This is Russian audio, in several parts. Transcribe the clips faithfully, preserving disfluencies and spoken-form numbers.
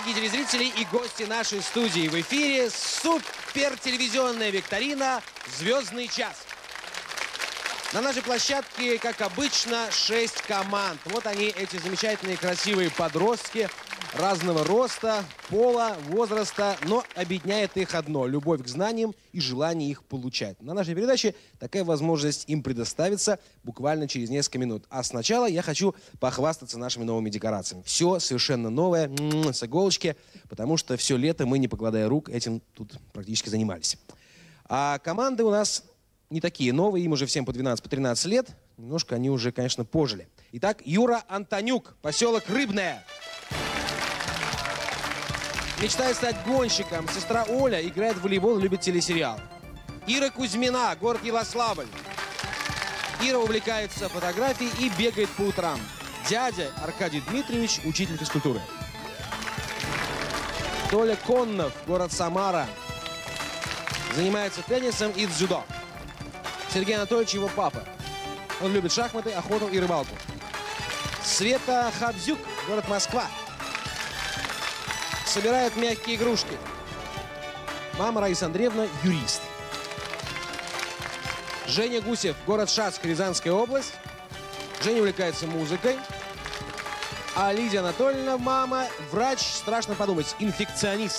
дорогие телезрители и гости нашей студии. В эфире супертелевизионная викторина «Звездный час». На нашей площадке, как обычно, шесть команд. Вот они, эти замечательные, красивые подростки разного роста, пола, возраста, но объединяет их одно – любовь к знаниям и желание их получать. На нашей передаче такая возможность им предоставится буквально через несколько минут. А сначала я хочу похвастаться нашими новыми декорациями. Все совершенно новое, с иголочки, потому что все лето мы, не покладая рук, этим тут практически занимались. А команды у нас не такие новые, им уже всем по двенадцать, по тринадцать лет. Немножко они уже, конечно, пожили. Итак, Юра Антонюк, поселок Рыбное. Мечтает стать гонщиком. Сестра Оля играет в волейбол и любит телесериал. Ира Кузьмина, город Ярославль. Ира увлекается фотографией и бегает по утрам. Дядя Аркадий Дмитриевич, учитель физкультуры. Толя Коннов, город Самара. Занимается теннисом и дзюдо. Сергей Анатольевич его папа. Он любит шахматы, охоту и рыбалку. Света Хабзюк, город Москва. Собирает мягкие игрушки. Мама Раиса Андреевна – юрист. Женя Гусев, город Шацк, Рязанская область. Женя увлекается музыкой. А Лидия Анатольевна, мама, врач, страшно подумать, инфекционист.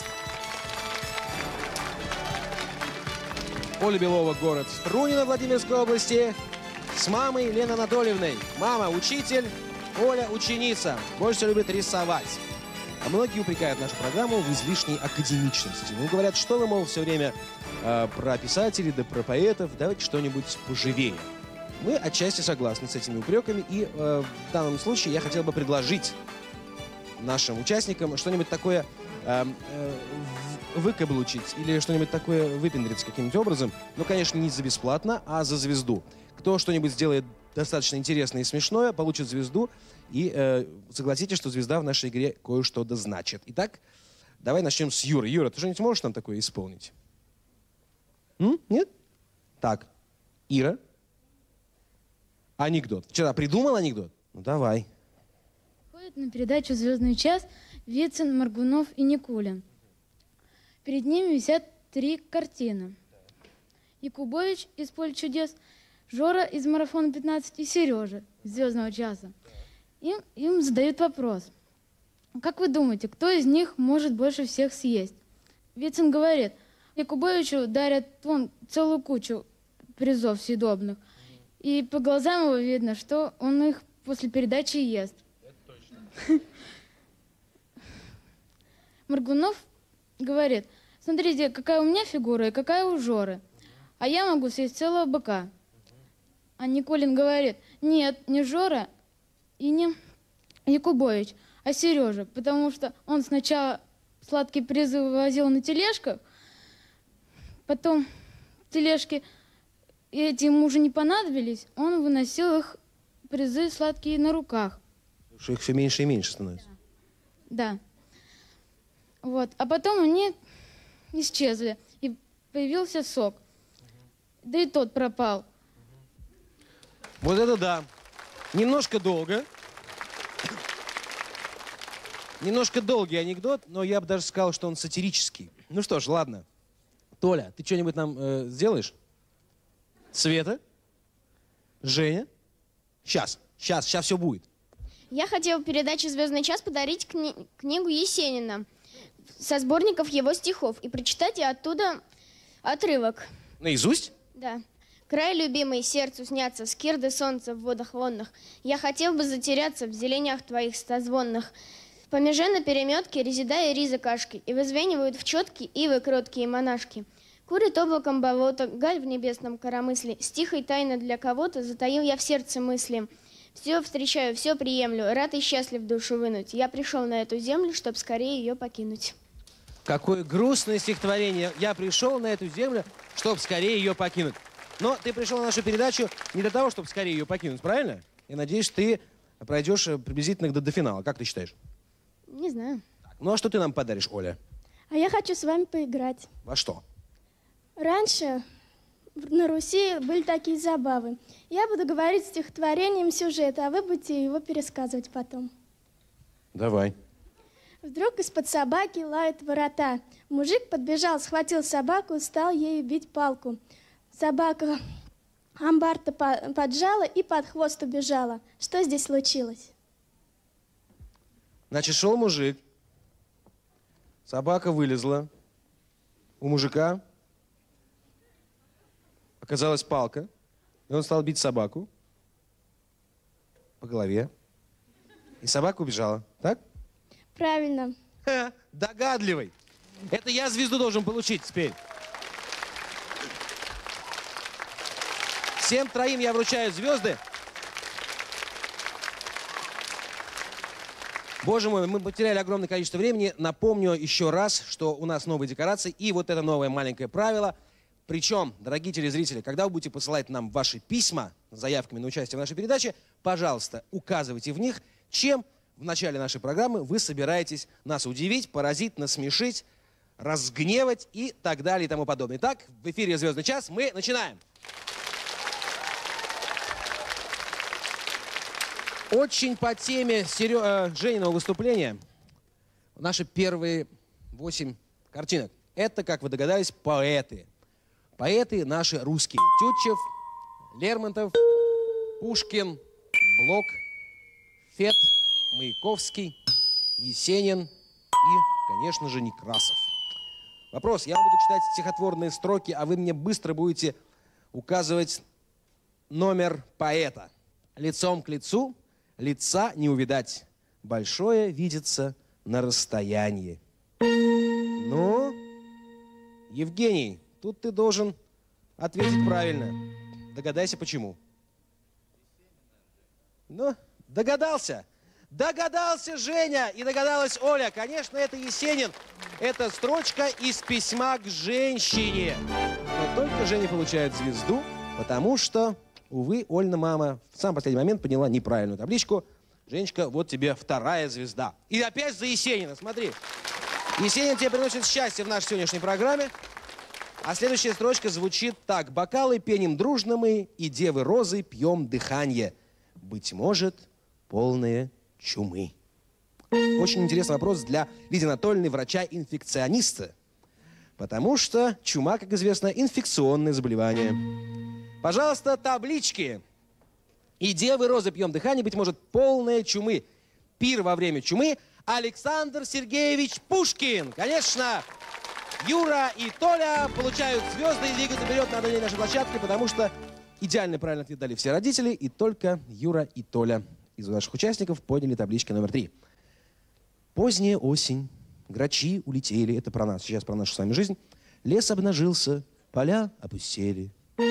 Оля Белова, город Струнино, Владимирской области. С мамой Леной Анатольевной. Мама – учитель, Оля – ученица. Больше всего любит рисовать. А многие упрекают нашу программу в излишней академичности. Ну, говорят, что вы, мол, все время э, про писателей, да про поэтов, давайте что-нибудь поживее. Мы отчасти согласны с этими упреками, и э, в данном случае я хотел бы предложить нашим участникам что-нибудь такое э, э, выкаблучить или что-нибудь такое выпендриться каким-нибудь образом. Ну, конечно, не за бесплатно, а за звезду. Кто что-нибудь сделает достаточно интересное и смешное, получит звезду. И э, согласитесь, что звезда в нашей игре кое-что да значит. Итак, давай начнем с Юры. Юра, ты что-нибудь можешь нам такое исполнить? М? Нет? Так. Ира? Анекдот. Вчера придумал анекдот? Ну, давай. Ходят на передачу «Звездный час» Вицин, Моргунов и Никулин. Перед ними висят три картины. Якубович из «Поле чудес», Жора из «Марафона пятнадцать» и Сережа из «Звездного часа». Им, им задают вопрос. Как вы думаете, кто из них может больше всех съесть? Вицин говорит, Якубовичу дарят вон целую кучу призов съедобных. И по глазам его видно, что он их после передачи ест. Это точно. Моргунов говорит, смотрите, какая у меня фигура и какая у Жоры. А я могу съесть целого быка. А Никулин говорит, нет, не Жора и не Якубович, а Сережа, потому что он сначала сладкие призы вывозил на тележках, потом тележки эти ему уже не понадобились, он выносил их призы сладкие на руках. Что их все меньше и меньше становится. Да. Вот. А потом они исчезли, и появился сок. Да и тот пропал. Вот это да. Немножко долго. Немножко долгий анекдот, но я бы даже сказал, что он сатирический. Ну что ж, ладно. Толя, ты что-нибудь нам э, сделаешь? Света? Женя? Сейчас, сейчас, сейчас все будет. Я хотела в передаче «Звездный час» подарить кни книгу Есенина со сборников его стихов и прочитать оттуда отрывок. Наизусть? Да. «Край любимый, сердцу снятся, скирды солнца в водах лунных. Я хотел бы затеряться в зеленях твоих стозвонных. По меже на переметке резида и ризы кашки, и вызвенивают в четки ивы кроткие монашки. Курит облаком болото, галь в небесном коромысле. С тихой тайной для кого-то затаил я в сердце мысли. Все встречаю, все приемлю, рад и счастлив душу вынуть. Я пришел на эту землю, чтоб скорее ее покинуть». Какое грустное стихотворение. Я пришел на эту землю, чтобы скорее ее покинуть. Но ты пришел на нашу передачу не для того, чтобы скорее ее покинуть, правильно? Я надеюсь, ты пройдешь приблизительно до, до финала. Как ты считаешь? Не знаю. Так, ну а что ты нам подаришь, Оля? А я хочу с вами поиграть. Во что? Раньше на Руси были такие забавы. Я буду говорить стихотворением сюжета, а вы будете его пересказывать потом. Давай. Вдруг из-под собаки лают ворота. Мужик подбежал, схватил собаку, стал ею бить палку. Собака амбар-то поджала и под хвост убежала. Что здесь случилось? Значит, шел мужик, собака вылезла, у мужика оказалась палка, и он стал бить собаку по голове, и собака убежала, так? Правильно. Ха, догадливый. Это я звезду должен получить теперь. Всем троим я вручаю звезды. Боже мой, мы потеряли огромное количество времени. Напомню еще раз, что у нас новые декорации и вот это новое маленькое правило. Причем, дорогие телезрители, когда вы будете посылать нам ваши письма с заявками на участие в нашей передаче, пожалуйста, указывайте в них, чем в начале нашей программы вы собираетесь нас удивить, поразить, насмешить, разгневать и так далее и тому подобное. Итак, в эфире «Звездный час» мы начинаем. Очень по теме Серё... э, Жениного выступления наши первые восемь картинок. Это, как вы догадались, поэты. Поэты наши русские. Тютчев, Лермонтов, Пушкин, Блок, Фет, Маяковский, Есенин и, конечно же, Некрасов. Вопрос. Я буду читать стихотворные строки, а вы мне быстро будете указывать номер поэта. Лицом к лицу лица не увидать. Большое видится на расстоянии. Ну, Евгений, тут ты должен ответить правильно. Догадайся, почему. Ну, догадался. Догадался Женя и догадалась Оля. Конечно, это Есенин. Это строчка из письма к женщине. Но только Женя получает звезду, потому что, увы, Ольна мама в самый последний момент поняла неправильную табличку. Женечка, вот тебе вторая звезда. И опять за Есенина, смотри. Есенин тебе приносит счастье в нашей сегодняшней программе. А следующая строчка звучит так. «Бокалы пеним дружно мы, и девы розы пьем дыханье. Быть может, полные чумы». Очень интересный вопрос для Лидии Анатольевны, врача-инфекциониста. Потому что чума, как известно, инфекционное заболевание. Пожалуйста, таблички. И девы розы пьем дыхание, быть может, полные чумы. Пир во время чумы. Александр Сергеевич Пушкин. Конечно, Юра и Толя получают звезды и двигаются вперед на одной нашей площадке, потому что идеально правильно ответ дали все родители, и только Юра и Толя из наших участников подняли таблички номер три. Поздняя осень, грачи улетели, это про нас, сейчас про нашу с вами жизнь. Лес обнажился, поля опустели.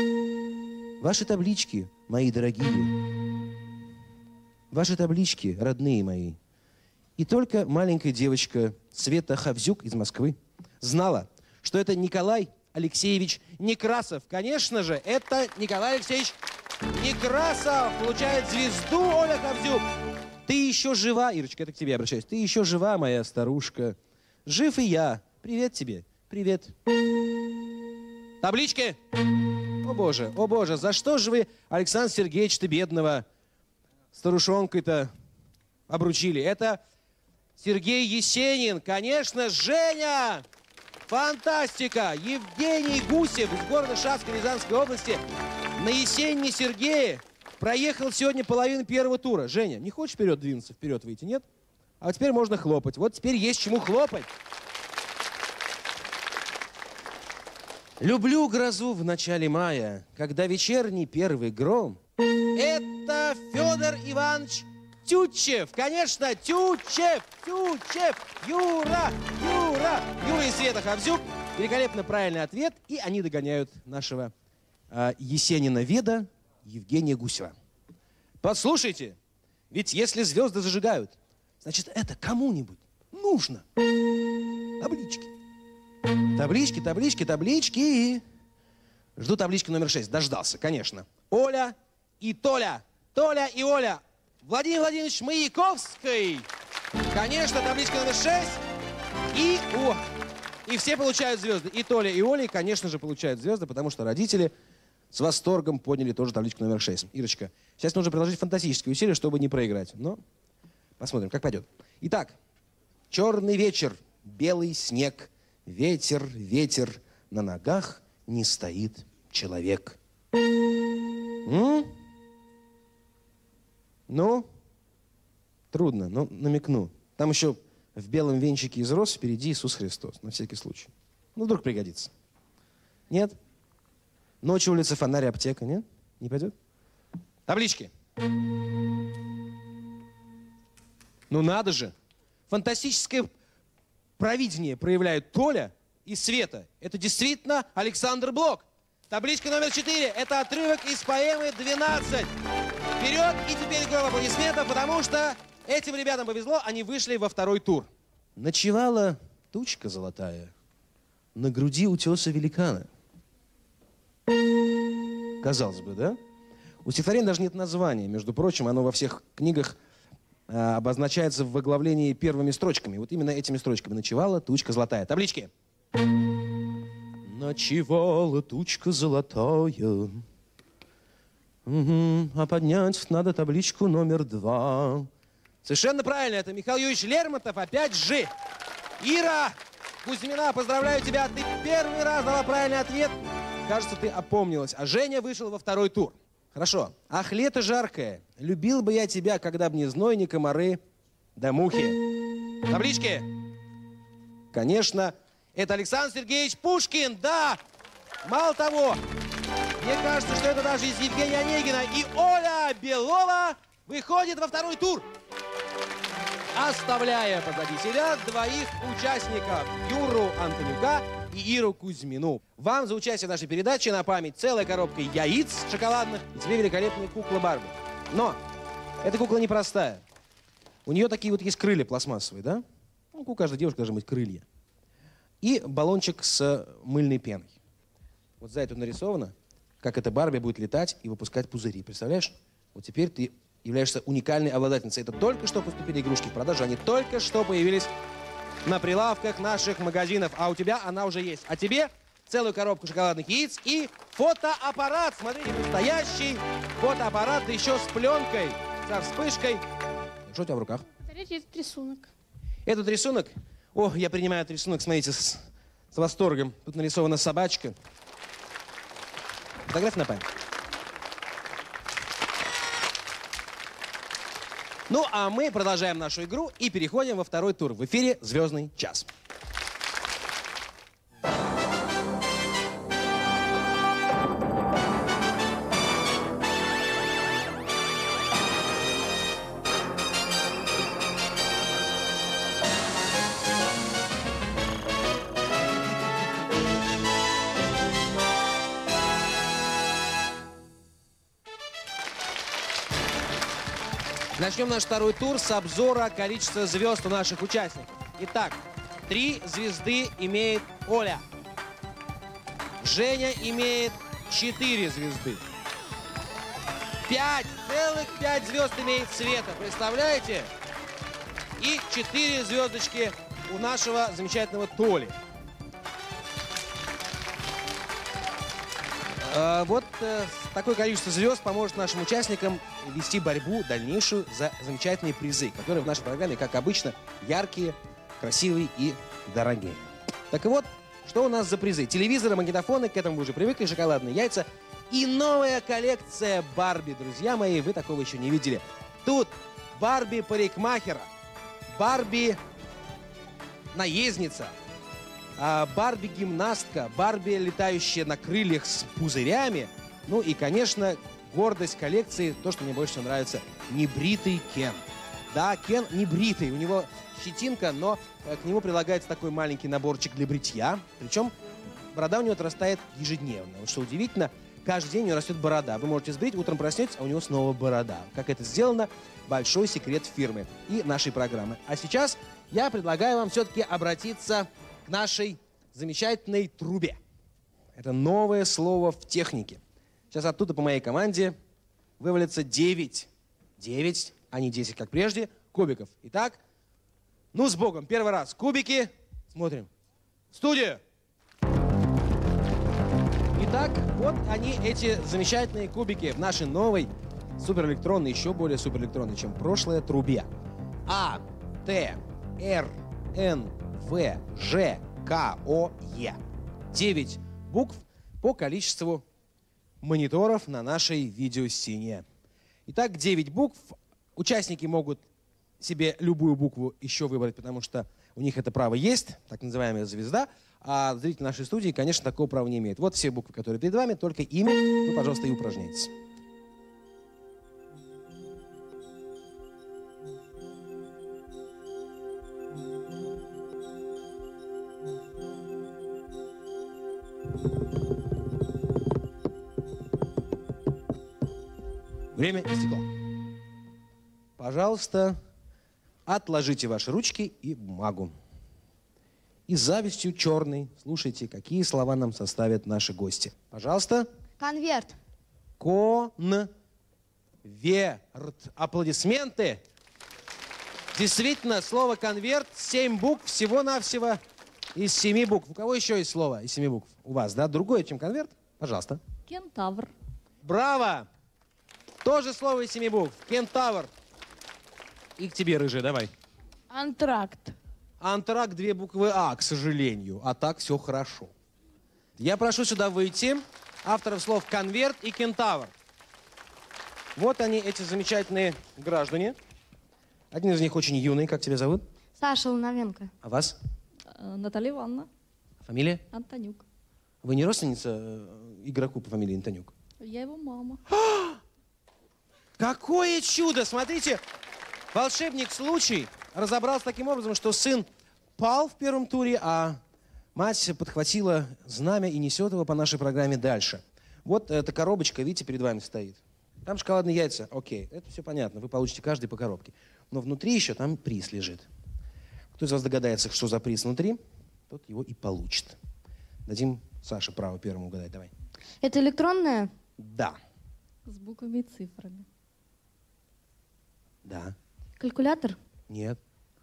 Ваши таблички, мои дорогие, ваши таблички, родные мои. И только маленькая девочка Света Хавзюк из Москвы знала, что это Николай Алексеевич Некрасов. Конечно же, это Николай Алексеевич Некрасов получает звезду, Оля Хавзюк. Ты еще жива, Ирочка, это к тебе обращаюсь. Ты еще жива, моя старушка. Жив и я. Привет тебе. Привет. Таблички. О боже, о боже, за что же вы, Александр Сергеевич-то бедного, старушонкой-то обручили? Это Сергей Есенин, конечно, Женя! Фантастика! Евгений Гусев из города Шацка Рязанской области на Есенине Сергее проехал сегодня половину первого тура. Женя, не хочешь вперед двинуться, вперед выйти, нет? А теперь можно хлопать. Вот теперь есть чему хлопать. Люблю грозу в начале мая, когда вечерний первый гром. Это Федор Иванович Тютчев. Конечно, Тютчев, Тютчев, Юра, Юра, Юра и Света Хавзюк. Великолепно правильный ответ. И они догоняют нашего э, Есенина-веда Евгения Гусева. Послушайте, ведь если звезды зажигают, значит, это кому-нибудь нужно. Таблички. Таблички, таблички, таблички. Жду таблички номер шесть. Дождался, конечно. Оля и Толя. Толя и Оля. Владимир Владимирович Маяковский. Конечно, табличка номер шесть. И, о, и все получают звезды. И Толя, и Оля, конечно же, получают звезды, потому что родители с восторгом подняли тоже табличку номер шесть. Ирочка, сейчас нужно приложить фантастические усилия, чтобы не проиграть. Но посмотрим, как пойдет. Итак, Черный вечер, белый снег, ветер, ветер, на ногах не стоит человек. М? Ну, трудно, но намекну. Там еще в белом венчике из роз впереди Иисус Христос, на всякий случай. Ну, вдруг пригодится. Нет? Ночью улица, фонарь, аптека, нет? Не пойдет? Таблички. Ну надо же. Фантастическое провидение проявляют Толя и Света. Это действительно Александр Блок. Табличка номер четыре. Это отрывок из поэмы «двенадцать». Вперед! И теперь гром аплодисментов, потому что этим ребятам повезло, они вышли во второй тур. Ночевала тучка золотая на груди утеса великана. Казалось бы, да? У стихотворения даже нет названия. Между прочим, оно во всех книгах а, обозначается в оглавлении первыми строчками. Вот именно этими строчками. Ночевала тучка золотая. Таблички. Ночевала тучка золотая. Угу. А поднять надо табличку номер два. Совершенно правильно. Это Михаил Юрьевич Лермонтов. Опять же. Ира Кузьмина, поздравляю тебя. Ты первый раз дала правильный ответ. Кажется, ты опомнилась. А Женя вышел во второй тур. Хорошо. Ах, лето жаркое. Любил бы я тебя, когда б не зной, ни комары, да мухи. Таблички. Конечно, это Александр Сергеевич Пушкин. Да. Мало того, мне кажется, что это даже из Евгения Онегина. И Оля Белова выходит во второй тур, оставляя позади себя двоих участников. Юру Антонюка и Иру Кузьмину. Вам за участие в нашей передаче на память целая коробка яиц шоколадных и тебе великолепная кукла Барби. Но эта кукла непростая. У нее такие вот есть крылья пластмассовые, да? Ну, у каждой девушки должны быть крылья. И баллончик с мыльной пеной. Вот сзади тут нарисовано, как эта Барби будет летать и выпускать пузыри. Представляешь? Вот теперь ты являешься уникальной обладательницей. Это только что поступили игрушки в продажу, они только что появились на прилавках наших магазинов. А у тебя она уже есть. А тебе целую коробку шоколадных яиц и фотоаппарат. Смотрите, настоящий фотоаппарат, да еще с пленкой, со вспышкой. Что у тебя в руках? Смотрите, это рисунок. Этот рисунок? О, я принимаю этот рисунок, смотрите, с, с восторгом. Тут нарисована собачка. Фотография на память. Ну, а мы продолжаем нашу игру и переходим во второй тур. В эфире «Звездный час». Начнем наш второй тур с обзора количества звезд у наших участников. Итак, три звезды имеет Оля. Женя имеет четыре звезды. Пять, целых пять звезд имеет Света. Представляете? И четыре звездочки у нашего замечательного Толи. Вот такое количество звезд поможет нашим участникам вести борьбу дальнейшую за замечательные призы, которые в нашей программе, как обычно, яркие, красивые и дорогие. Так и вот, что у нас за призы? Телевизоры, магнитофоны, к этому вы уже привыкли, шоколадные яйца и новая коллекция Барби, друзья мои, вы такого еще не видели. Тут Барби парикмахера, Барби наездница, Барби гимнастка, Барби, летающая на крыльях с пузырями. Ну и, конечно, гордость коллекции, то, что мне больше всего нравится, небритый Кен. Да, Кен небритый, у него щетинка, но к нему прилагается такой маленький наборчик для бритья. Причем борода у него отрастает ежедневно. Вот что удивительно, каждый день у него растет борода. Вы можете сбрить, утром проснетесь, а у него снова борода. Как это сделано, большой секрет фирмы и нашей программы. А сейчас я предлагаю вам все-таки обратиться к нашей замечательной трубе. Это новое слово в технике. Сейчас оттуда по моей команде вывалится девять, девять, а не десять, как прежде, кубиков. Итак, ну с Богом, первый раз. Кубики, смотрим. Студия. Итак, вот они, эти замечательные кубики в нашей новой суперэлектронной, еще более суперэлектронной, чем прошлая, трубе. А, Т, Р, Н, В, Ж, К, О, Е. Девять букв по количеству мониторов на нашей видеостене. Итак, девять букв. Участники могут себе любую букву еще выбрать, потому что у них это право есть, так называемая звезда. А зрители нашей студии, конечно, такого права не имеют. Вот все буквы, которые перед вами, только ими вы, пожалуйста, и упражняйтесь. Время истекло. Пожалуйста, отложите ваши ручки и бумагу. И с завистью черной слушайте, какие слова нам составят наши гости. Пожалуйста. Конверт. Конверт. Аплодисменты. Действительно, слово конверт, семь букв, всего-навсего из семи букв. У кого еще есть слово из семи букв? У вас, да? Другое, чем конверт? Пожалуйста. Кентавр. Браво! Тоже слово из семи букв. Кентавр. И к тебе, рыжий, давай. Антракт. Антракт, две буквы А, к сожалению. А так все хорошо. Я прошу сюда выйти авторов слов конверт и кентавр. Вот они, эти замечательные граждане. Один из них очень юный. Как тебя зовут? Саша Луновенко. А вас? Наталья Ивановна. Фамилия? Антонюк. Вы не родственница э, игроку по фамилии Антонюк? Я его мама. Какое чудо! Смотрите, волшебник случай разобрался таким образом, что сын пал в первом туре, а мать подхватила знамя и несет его по нашей программе дальше. Вот эта коробочка, видите, перед вами стоит. Там шоколадные яйца. Окей, это все понятно. Вы получите каждый по коробке. Но внутри еще там приз лежит. Кто из вас догадается, что за приз внутри, тот его и получит. Дадим Саше право первому угадать. Давай. Это электронная? Да. С буквами и цифрами. Да. Калькулятор? Нет.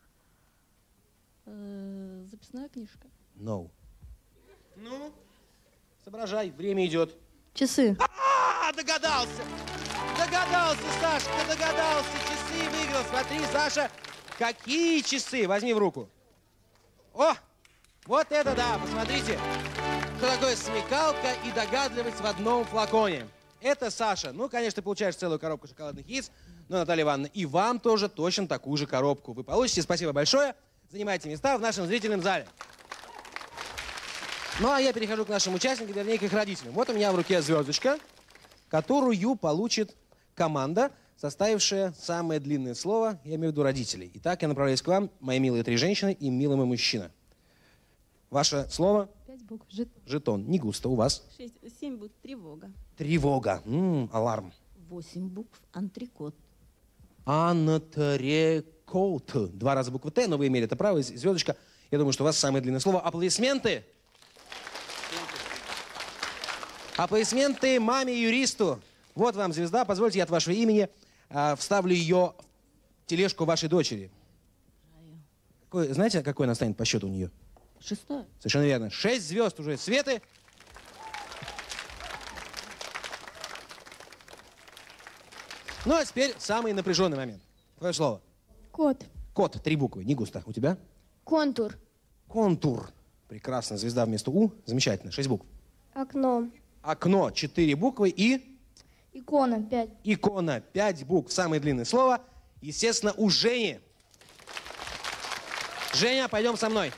Э, записная книжка. No. Ну, соображай, время идет. Часы. А, догадался! Догадался, Саша, ты догадался. Часы выиграл. Смотри, Саша, какие часы? Возьми в руку. О, вот это да, посмотрите. Что такое смекалка и догадливость в одном флаконе. Это Саша. Ну, конечно, ты получаешь целую коробку шоколадных яиц. Но, Наталья Ивановна, и вам тоже точно такую же коробку вы получите. Спасибо большое. Занимайте места в нашем зрительном зале. Ну, а я перехожу к нашим участникам, вернее, к их родителям. Вот у меня в руке звездочка, которую получит команда, составившая самое длинное слово, я имею в виду родителей. Итак, я направляюсь к вам, мои милые три женщины и милый мой мужчина. Ваше слово? Пять букв. Жит. Жетон. Не густо. У вас? Шесть, семь букв. Тревога. Тревога. М-м, аларм. Восемь букв. Антрекот. Антрекот. Два раза буква Т, но вы имели это право. Звездочка. Я думаю, что у вас самое длинное слово. Аплодисменты. Аплодисменты маме-юристу. Вот вам звезда. Позвольте, я от вашего имени э, вставлю ее в тележку вашей дочери. Какой, знаете, какой она станет по счету у нее? Шестое. Совершенно верно. Шесть звезд уже. Светы. Ну, а теперь самый напряженный момент. Твое слово. Кот. Кот. Три буквы. Не густо. У тебя? Контур. Контур. Прекрасно. Звезда вместо У. Замечательно. Шесть букв. Окно. Окно. Четыре буквы. И Икона. Пять. икона. Пять букв. Самое длинное слово. Естественно, у Жени. Женя, пойдем со мной.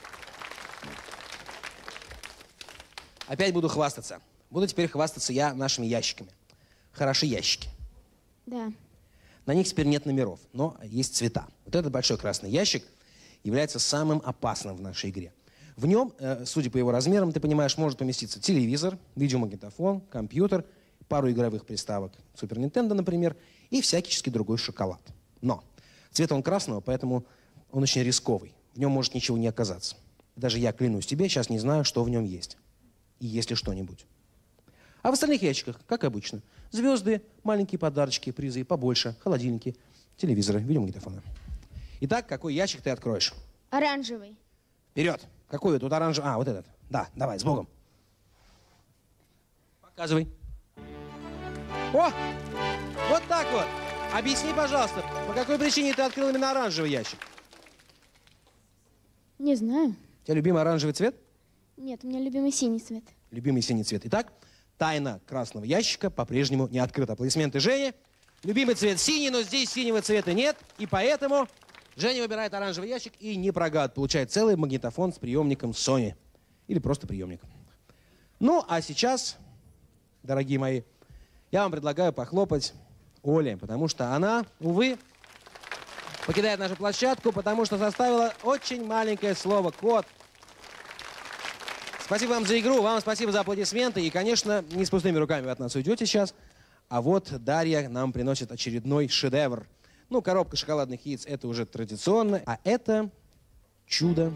Опять буду хвастаться. Буду теперь хвастаться я нашими ящиками. Хороши ящики. Да. На них теперь нет номеров, но есть цвета. Вот этот большой красный ящик является самым опасным в нашей игре. В нем, э, судя по его размерам, ты понимаешь, может поместиться телевизор, видеомагнитофон, компьютер, пару игровых приставок, Супер Нинтендо, например, и всяческий другой шоколад. Но цвет он красного, поэтому он очень рисковый. В нем может ничего не оказаться. Даже я, клянусь тебе, сейчас не знаю, что в нем есть. И есть ли что-нибудь. А в остальных ящиках, как обычно, звезды, маленькие подарочки, призы побольше, холодильники, телевизоры, видеомагнитофоны. Итак, какой ящик ты откроешь? Оранжевый. Вперед! Какой тут оранжевый? А, вот этот. Да, давай, с Богом. Показывай. О! Вот так вот. Объясни, пожалуйста, по какой причине ты открыл именно оранжевый ящик? Не знаю. У тебя любимый оранжевый цвет? Нет, у меня любимый синий цвет. Любимый синий цвет. Итак, тайна красного ящика по-прежнему не открыта. Аплодисменты Жене. Любимый цвет синий, но здесь синего цвета нет. И поэтому Женя выбирает оранжевый ящик и не прогад. Получает целый магнитофон с приемником Sony. Или просто приемник. Ну, а сейчас, дорогие мои, я вам предлагаю похлопать Оле, потому что она, увы, покидает нашу площадку, потому что составила очень маленькое слово «кот». Спасибо вам за игру, вам спасибо за аплодисменты. И, конечно, не с пустыми руками вы от нас уйдете сейчас. А вот Дарья нам приносит очередной шедевр. Ну, коробка шоколадных яиц – это уже традиционно. А это чудо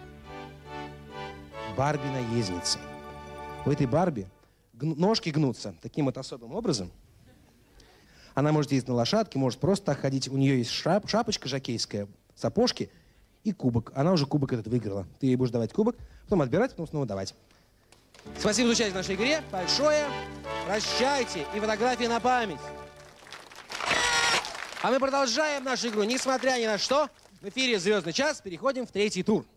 Барби-наездница. У этой Барби гну- ножки гнутся таким вот особым образом. Она может ездить на лошадке, может просто так ходить. У нее есть шап, шапочка жокейская, сапожки и кубок. Она уже кубок этот выиграла. Ты ей будешь давать кубок, потом отбирать, потом снова давать. Спасибо за участие в нашей игре. Большое. Прощайте. И фотографии на память. А мы продолжаем нашу игру, несмотря ни на что. В эфире «Звездный час». Переходим в третий тур.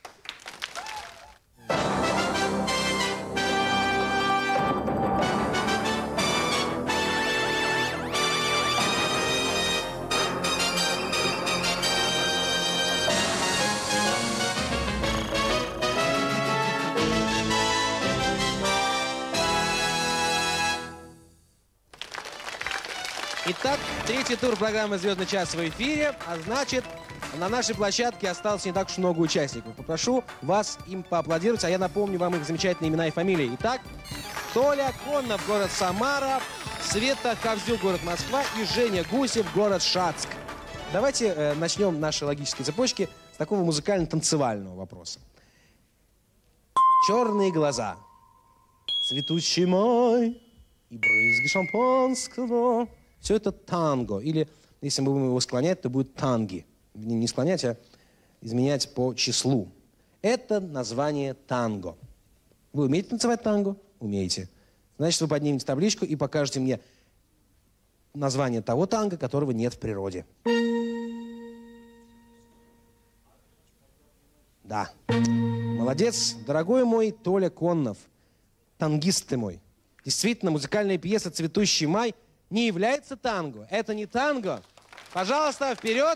Итак, третий тур программы «Звездный час» в эфире, а значит, на нашей площадке осталось не так уж много участников. Попрошу вас им поаплодировать, а я напомню вам их замечательные имена и фамилии. Итак, Толя Коннов, город Самара, Света Ковзюк, город Москва и Женя Гусев, город Шацк. Давайте э, начнем наши логические цепочки с такого музыкально-танцевального вопроса. Черные глаза, цветущий май и брызги шампанского. Все это танго. Или, если мы будем его склонять, то будет танги. Не склонять, а изменять по числу. Это название танго. Вы умеете танцевать танго? Умеете. Значит, вы поднимете табличку и покажете мне название того танго, которого нет в природе. Да. Молодец, дорогой мой Толя Коннов. Тангист ты мой. Действительно, музыкальная пьеса «Цветущий май» не является танго. Это не танго. Пожалуйста, вперед!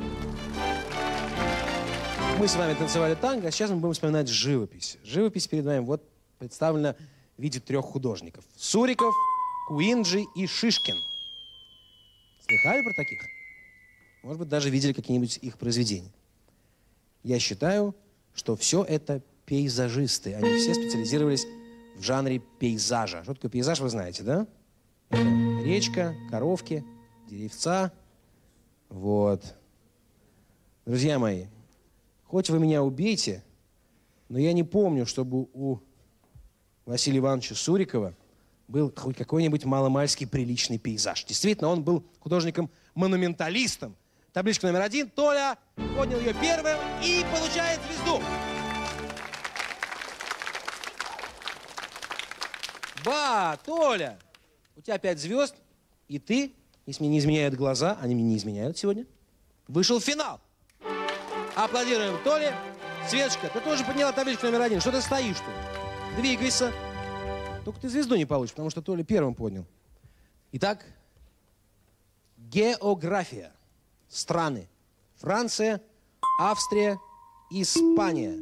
Мы с вами танцевали танго, а сейчас мы будем вспоминать живопись. Живопись перед вами вот представлена в виде трех художников. Суриков, Куинджи и Шишкин. Слыхали про таких? Может быть, даже видели какие-нибудь их произведения. Я считаю, что все это пейзажисты. Они все специализировались в жанре пейзажа. Что такое пейзаж, вы знаете, да? Это речка, коровки, деревца. Вот. Друзья мои, хоть вы меня убейте, но я не помню, чтобы у Василия Ивановича Сурикова был хоть какой-нибудь маломальский приличный пейзаж. Действительно, он был художником-монументалистом. Табличка номер один. Толя поднял ее первым и получает звезду. Ба, Толя! У тебя пять звезд, и ты, если мне не изменяют глаза, они мне не изменяют сегодня, вышел в финал. Аплодируем Толе. Светочка, ты тоже подняла табличку номер один. Что ты стоишь тут? Двигайся. Только ты звезду не получишь, потому что Толя первым поднял. Итак, география. Страны. Франция, Австрия, Испания.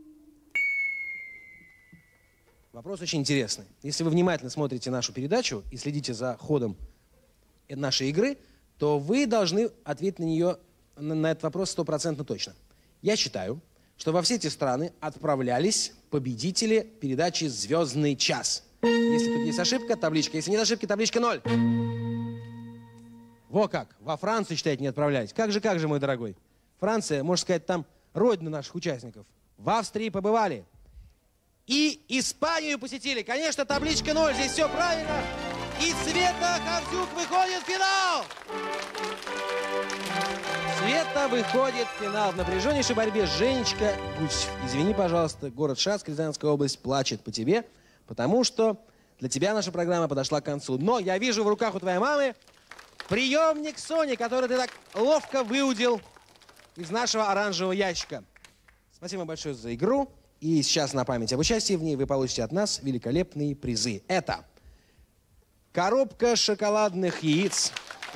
Вопрос очень интересный. Если вы внимательно смотрите нашу передачу и следите за ходом нашей игры, то вы должны ответить на нее, на, на этот вопрос стопроцентно точно. Я считаю, что во все эти страны отправлялись победители передачи «Звездный час». Если тут есть ошибка, табличка. Если нет ошибки, табличка ноль. Во как! Во Францию, считайте, не отправлялись. Как же, как же, мой дорогой. Франция, можно сказать, там родина наших участников. В Австрии побывали. И Испанию посетили. Конечно, табличка ноль. Здесь все правильно. И Света Ковзюк выходит в финал. Света выходит в финал. В напряженнейшей борьбе Женечка Гусев. Извини, пожалуйста, город Шацк, Рязанская область плачет по тебе, потому что для тебя наша программа подошла к концу. Но я вижу в руках у твоей мамы приемник Sony, который ты так ловко выудил из нашего оранжевого ящика. Спасибо большое за игру. И сейчас на память об участии в ней вы получите от нас великолепные призы. Это коробка шоколадных яиц,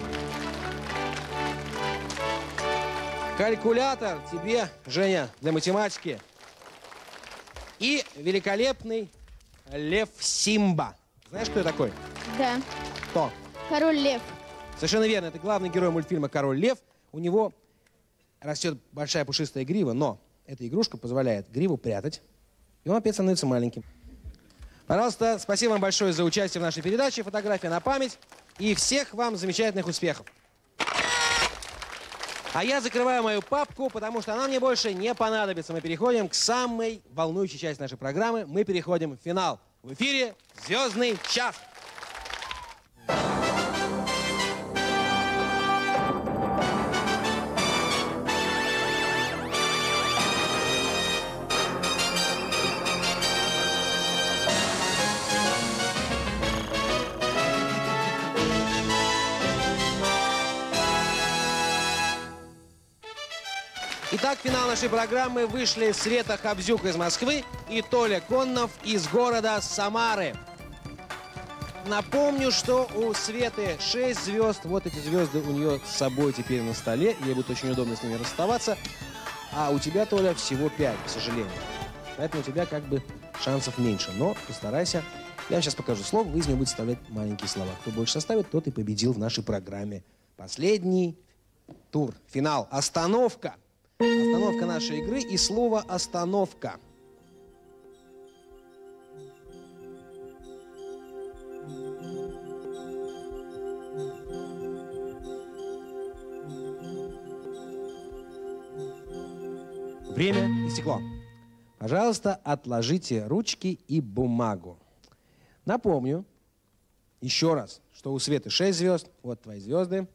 калькулятор тебе, Женя, для математики, и великолепный лев Симба. Знаешь, кто это такой? Да. Кто? Король лев. Совершенно верно, это главный герой мультфильма «Король лев». У него растет большая пушистая грива, но эта игрушка позволяет гриву прятать, и он опять становится маленьким. Пожалуйста, спасибо вам большое за участие в нашей передаче. Фотография на память. И всех вам замечательных успехов. А я закрываю мою папку, потому что она мне больше не понадобится. Мы переходим к самой волнующей части нашей программы. Мы переходим в финал. В эфире «Звездный час». Итак, в финал нашей программы вышли Света Хабзюк из Москвы и Толя Коннов из города Самары. Напомню, что у Светы шесть звезд. Вот эти звезды у нее с собой теперь на столе. Ей будет очень удобно с ними расставаться. А у тебя, Толя, всего пять, к сожалению. Поэтому у тебя как бы шансов меньше. Но постарайся. Я вам сейчас покажу слово, вы из него будете вставлять маленькие слова. Кто больше составит, тот и победил в нашей программе. Последний тур, финал, остановка. Остановка нашей игры и слово «остановка». Время истекло. Пожалуйста, отложите ручки и бумагу. Напомню еще раз, что у Светы шесть звезд. Вот твои звезды.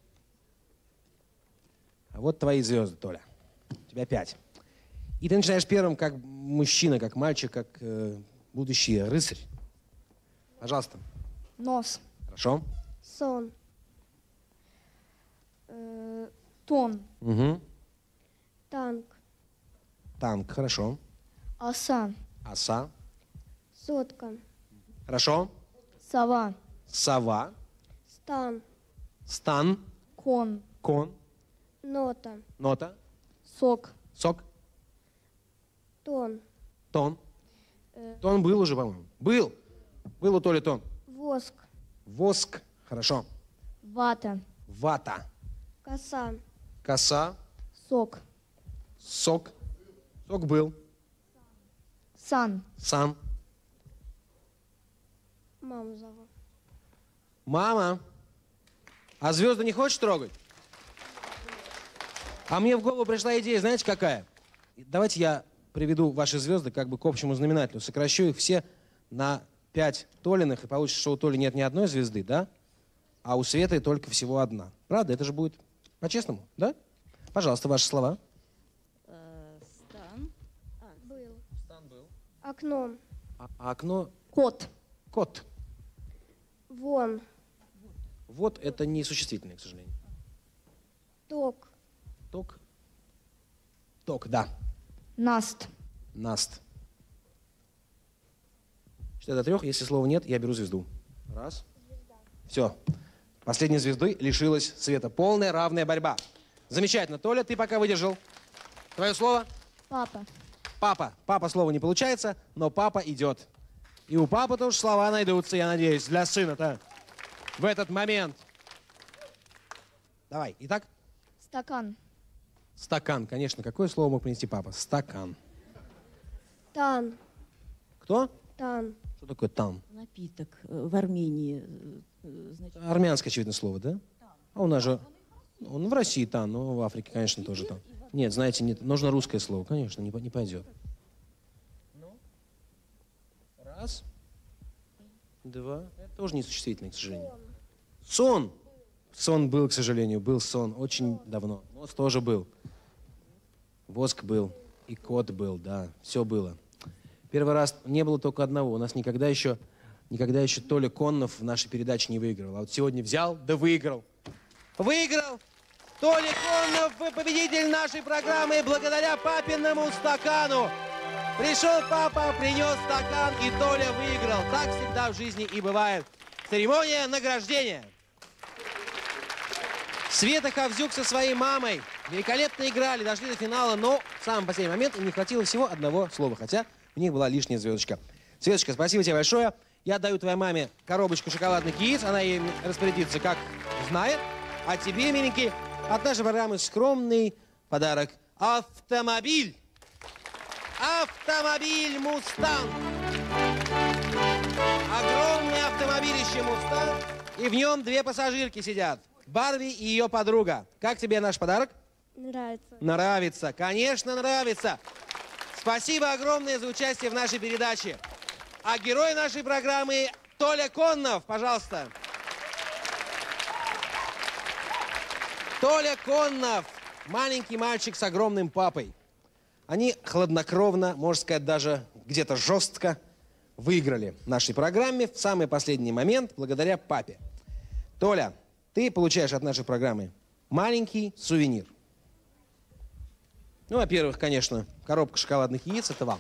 А вот твои звезды, Толя. У тебя пять. И ты начинаешь первым как мужчина, как мальчик, как э, будущий рыцарь. Пожалуйста. Нос. Хорошо. Сон. Э, тон. Угу. Танк. Танк. Хорошо. Оса. Оса. Сотка. Хорошо. Сова. Сова. Стан. Стан. Кон. Кон. Нота. Нота. Сок. Сок. Тон. Тон. Э. Тон был уже, по-моему. Был. Был у Толи тон. Воск. Воск. Хорошо. Вата. Вата. Коса. Коса. Сок. Сок. Сок был. Сан. Сан. Маму зову. Мама. А звезды не хочешь трогать? А мне в голову пришла идея, знаете, какая? Давайте я приведу ваши звезды как бы к общему знаменателю. Сокращу их все на пять Толиных, и получится, что у Толи нет ни одной звезды, да? А у Светы только всего одна. Правда? Это же будет по-честному, да? Пожалуйста, ваши слова. Стан. Был. Стан был. Окно. А, а окно? Кот. Кот. Вон. Вот это не существительное, к сожалению. Ток. Ток. Ток, да. Наст. Наст. Считай до трех. Если слова нет, я беру звезду. Раз. Все. Последней звезды лишилась Света. Полная равная борьба. Замечательно. Толя, ты пока выдержал. Твое слово? Папа. Папа. Папа слово не получается, но папа идет. И у папы тоже слова найдутся, я надеюсь, для сына-то в этот момент. Давай. Итак? Стакан. Стакан. Конечно. Какое слово мог принести папа? Стакан. Тан. Кто? Тан. Что такое тан? Напиток э, в Армении. э, значит, Армянское, очевидно, слово, да? А у нас же... Он в России тан, но в Африке, конечно, тоже тан. Нет, знаете, нет, нужно русское слово. Конечно, не, по- не пойдет. Ну? Раз. Два. Это тоже не существительное, к сожалению. Сон. Сон был, к сожалению, был сон. Очень давно. Мост тоже был. Воск был. И кот был, да. Все было. Первый раз не было только одного. У нас никогда еще, никогда еще Толя Коннов в нашей передаче не выиграл. А вот сегодня взял, да выиграл. Выиграл! Толя Коннов, победитель нашей программы благодаря папиному стакану. Пришел папа, принес стакан, и Толя выиграл. Так всегда в жизни и бывает. Церемония награждения. Света Хавзюк со своей мамой великолепно играли, дошли до финала, но в самый последний момент им не хватило всего одного слова, хотя у них была лишняя звездочка. Светочка, спасибо тебе большое. Я отдаю твоей маме коробочку шоколадных яиц, она ей распорядится, как знает. А тебе, миленький, от нашей программы скромный подарок. Автомобиль. Автомобиль «Мустанг». Огромный автомобилище «Мустанг». И в нем две пассажирки сидят. Барби и ее подруга. Как тебе наш подарок? Нравится. Нравится. Конечно, нравится. Спасибо огромное за участие в нашей передаче. А герой нашей программы Толя Коннов, пожалуйста. Толя Коннов. Маленький мальчик с огромным папой. Они хладнокровно, можно сказать, даже где-то жестко выиграли в нашей программе в самый последний момент благодаря папе. Толя, ты получаешь от нашей программы маленький сувенир. Ну, во-первых, конечно, коробка шоколадных яиц, это вам.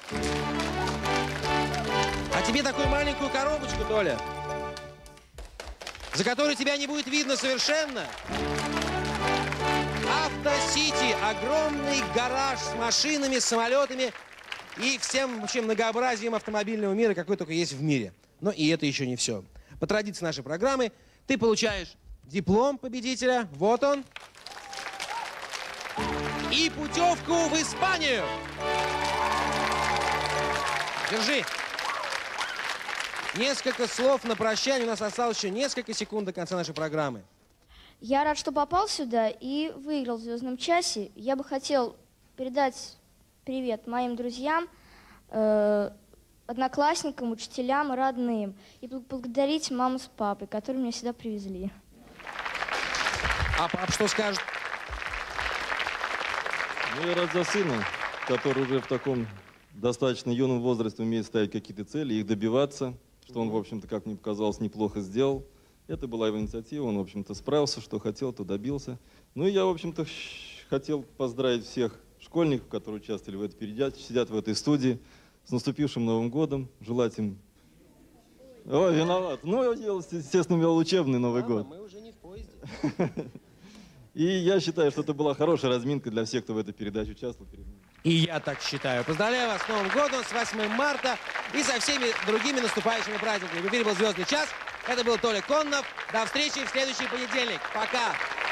А тебе такую маленькую коробочку, Толя, за которую тебя не будет видно совершенно. Автосити, огромный гараж с машинами, с самолетами и всем вообще многообразием автомобильного мира, какой только есть в мире. Но и это еще не все. По традиции нашей программы ты получаешь диплом победителя, вот он, и путевку в Испанию. Держи. Несколько слов на прощание. У нас осталось еще несколько секунд до конца нашей программы. Я рад, что попал сюда и выиграл в «Звездном часе». Я бы хотел передать привет моим друзьям, э, одноклассникам, учителям и родным. И поблагодарить маму с папой, которые меня сюда привезли. А пап что скажет? Ну, я рад за сына, который уже в таком достаточно юном возрасте умеет ставить какие-то цели, их добиваться, что он, в общем-то, как мне показалось, неплохо сделал. Это была его инициатива, он, в общем-то, справился, что хотел, то добился. Ну и я, в общем-то, хотел поздравить всех школьников, которые участвовали в этой передаче, сидят в этой студии, с наступившим Новым годом, желать им... Ой, виноват. Ну, я, естественно, вел учебный Новый Мама, год. мы уже не в поезде. И я считаю, что это была хорошая разминка для всех, кто в этой передаче участвовал. И я так считаю. Поздравляю вас с Новым годом, с восьмым марта и со всеми другими наступающими праздниками. В эфире был «Звездный час». Это был Толя Коннов. До встречи в следующий понедельник. Пока.